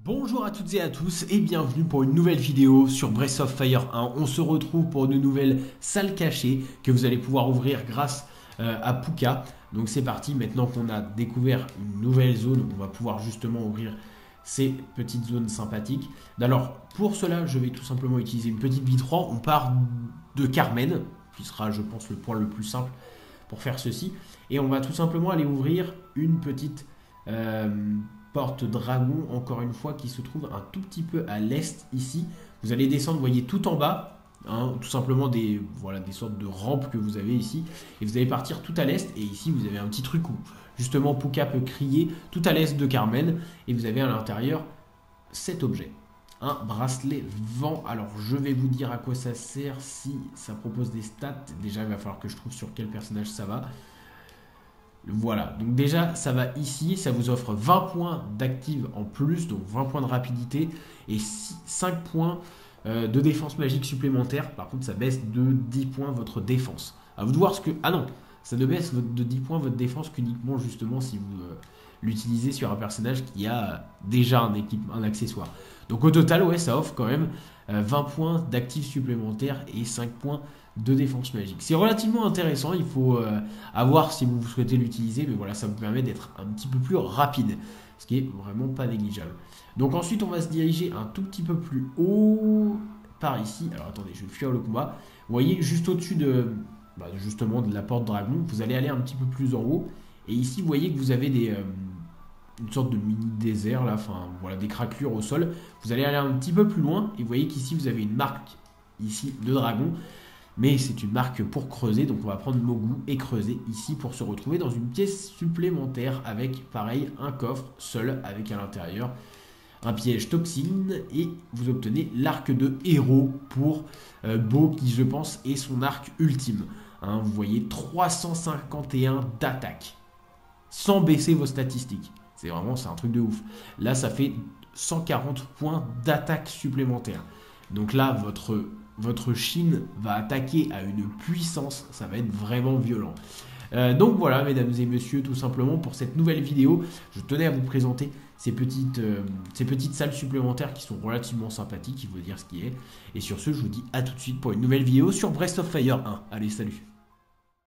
Bonjour à toutes et à tous et bienvenue pour une nouvelle vidéo sur Breath of Fire 1. On se retrouve pour une nouvelle salle cachée que vous allez pouvoir ouvrir grâce à Puka. Donc c'est parti, maintenant qu'on a découvert une nouvelle zone, on va pouvoir justement ouvrir ces petites zones sympathiques. Alors pour cela, je vais tout simplement utiliser une petite V3. On part de Carmen, qui sera je pense le point le plus simple pour faire ceci. Et on va tout simplement aller ouvrir une petite... porte dragon, encore une fois, qui se trouve un tout petit peu à l'est ici. Vous allez descendre, vous voyez, tout en bas, hein, tout simplement des sortes de rampes que vous avez ici. Et vous allez partir tout à l'est. Et ici, vous avez un petit truc où, justement, Puka peut crier tout à l'est de Carmen. Et vous avez à l'intérieur cet objet. Un bracelet vent. Alors, je vais vous dire à quoi ça sert, si ça propose des stats. Déjà, il va falloir que je trouve sur quel personnage ça va. Voilà, donc déjà ça va ici, ça vous offre 20 points d'active en plus, donc 20 points de rapidité et 5 points de défense magique supplémentaire. Par contre ça baisse de 10 points votre défense. À vous de voir ce que... Ah non, ça ne baisse de 10 points votre défense qu'uniquement justement si vous l'utilisez sur un personnage qui a déjà un accessoire. Donc au total, ouais, ça offre quand même 20 points d'actifs supplémentaires et 5 points de défense magique. C'est relativement intéressant, il faut voir si vous souhaitez l'utiliser, mais voilà, ça vous permet d'être un petit peu plus rapide, ce qui est vraiment pas négligeable. Donc ensuite, on va se diriger un tout petit peu plus haut, par ici. Alors attendez, je vais fuir le combat. Vous voyez, juste au-dessus de, justement, de la porte dragon, vous allez aller un petit peu plus en haut, et ici, vous voyez que vous avez une sorte de mini désert là, enfin voilà, des craquelures au sol. Vous allez aller un petit peu plus loin, et vous voyez qu'ici, vous avez une marque ici de dragon. Mais c'est une marque pour creuser, donc on va prendre Mogu et creuser ici pour se retrouver dans une pièce supplémentaire avec, pareil, un coffre seul avec à l'intérieur un piège toxine et vous obtenez l'arc de héros pour Bo qui, je pense, est son arc ultime. Hein, vous voyez 351 d'attaque sans baisser vos statistiques. C'est un truc de ouf. Là, ça fait 140 points d'attaque supplémentaire. Donc là, votre Chine va attaquer à une puissance, ça va être vraiment violent. Donc voilà, mesdames et messieurs, tout simplement pour cette nouvelle vidéo, je tenais à vous présenter ces petites salles supplémentaires qui sont relativement sympathiques, il faut dire ce qui est. Et sur ce, je vous dis à tout de suite pour une nouvelle vidéo sur Breath of Fire 1. Allez, salut!